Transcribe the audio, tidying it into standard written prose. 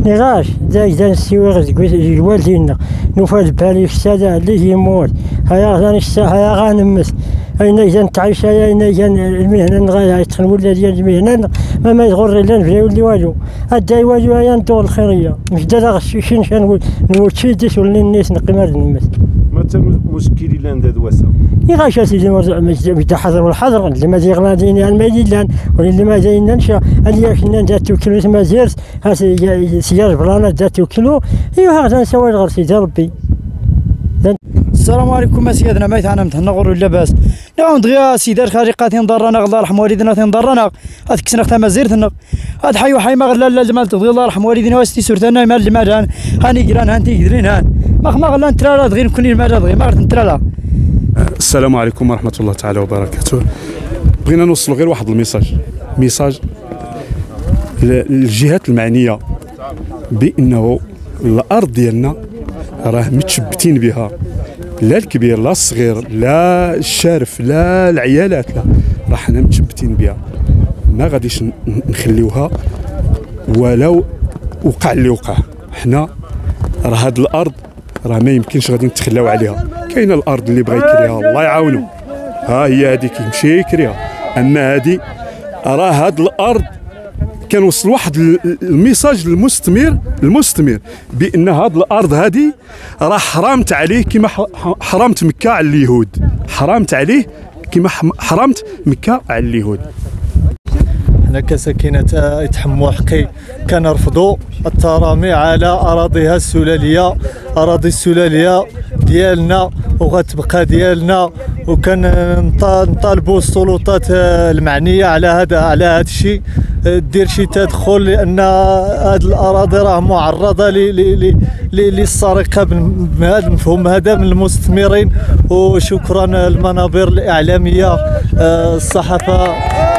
نغاش دا نسيوغ والدينا نفاد بالي السادة اللي يموت هيا غنمس أين إذا نتعيش أين إذا المهنة نغاية يتخن ولا ديال المهنة ما يغر إلا نفري ولي والو هدا يواجهو هيا ندور الخيرية مش دا غشيشين نموت شيديش ولا الناس نقمر نمس متى المشكل اللي عند هاد واسع يغاش سيدي بدا حضر والحضر اللي ما غناديني عن ميدان واللي ما جاينا نشا اللي كنا ذاتو كيلو ما زيرت ها سيار بلانا ذاتو كيلو ايوا هذا نسوي غير سيدي ربي. السلام عليكم سيدنا ما يتعنا متهنا غور لاباس نعم دغيا سيدار خارقات نضرنا الله يرحم والدينا تنضرنا هاد كسنا حتى ما زيرتنا هاد حي وحي ما غلا المال تغي الله يرحم والدينا واستي سورتنا مال المال هاني جيران هانتي قدرين هان ما غلا نترى دغيا كوني المال دغيا ما نترى. السلام عليكم ورحمة الله تعالى وبركاته. بغينا نوصلوا غير واحد ميساج للجهات المعنية بأنه الأرض ديالنا راه متشبتين بها، لا الكبير لا الصغير لا الشارف لا العيالات، لا راه حنا متشبتين بها، ما غاديش نخليوها ولو وقع اللي وقع. حنا راه هاد الأرض راه ما يمكنش غادي نتخلاو عليها. كاينه الارض اللي بغى يكريها الله يعاونو، ها هي هذيك يمشي يكريها، اما هذه راه هاد الارض كنوصل واحد الميساج للمستمر بان هاد الارض هذه راه حرامت عليه كما حرمت مكه على اليهود، حرامت عليه كما حرمت مكه على اليهود. حنا كساكنة يتحموا حقي كنرفضوا الترامي على أراضيها السلالية، أراضي السلالية ديالنا وغتبقى ديالنا، وكنطالبوا السلطات المعنية على هذا الشيء دير شي تدخل، لأن هذه الأراضي راه معرضة للسرقة بهذا المفهوم هذا من المستثمرين. وشكرا المنابر الإعلامية الصحافة